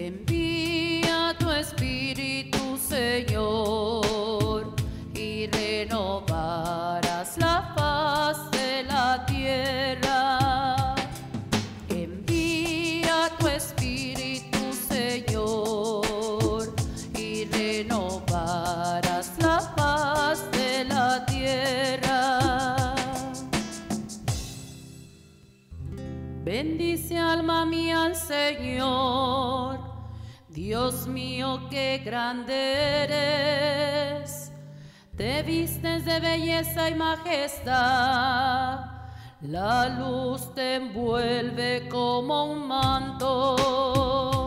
Envía tu Espíritu, Señor, y renovarás la faz de la tierra. Envía tu Espíritu, Señor, y renovarás la faz de la tierra. Bendice, alma mía, al Señor. Dios mío, qué grande eres. Te vistes de belleza y majestad. La luz te envuelve como un manto.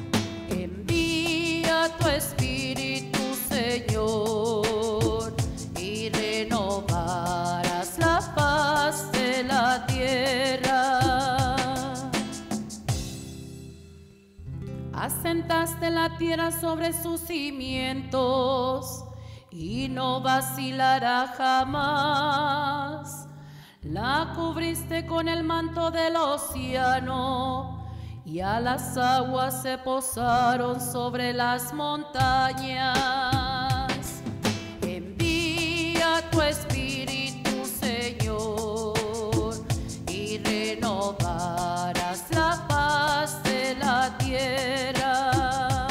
Envía tu Espíritu, Señor, y renovarás la faz de la tierra. Asentaste la tierra sobre sus cimientos y no vacilará jamás. La cubriste con el manto del océano y a las aguas se posaron sobre las montañas. Envía tu Espíritu, Señor, y renovarás la paz de la tierra.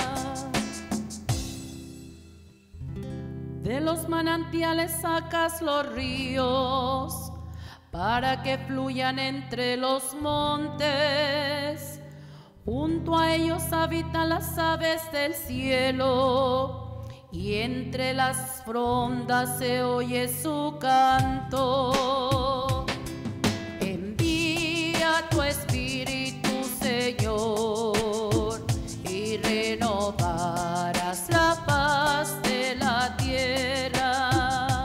De los manantiales sacas los ríos para que fluyan entre los montes. Junto a ellos habitan las aves del cielo, y entre las frondas se oye su canto. Envía tu Espíritu, Señor, y renovarás la paz de la tierra.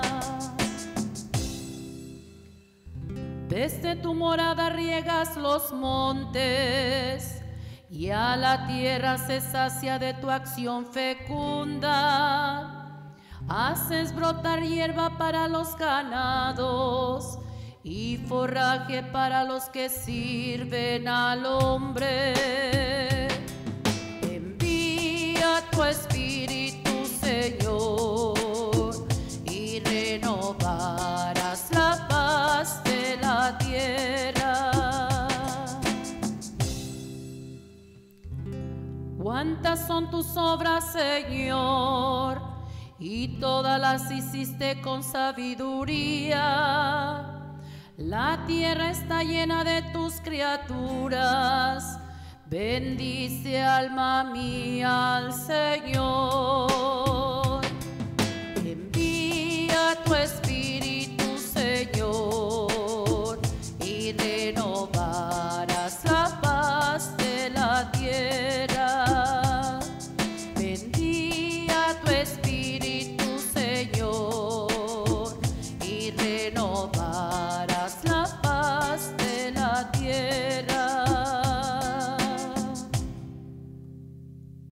Desde tu morada riegas los montes, y a la tierra se sacia de tu acción fecunda. Haces brotar hierba para los ganados y forraje para los que sirven al hombre. Envía tu Espíritu, Señor, y renovarás la paz de la tierra. Cuántas son tus obras, Señor, y todas las hiciste con sabiduría. La tierra está llena de tus criaturas. Bendice, alma mía, al Señor.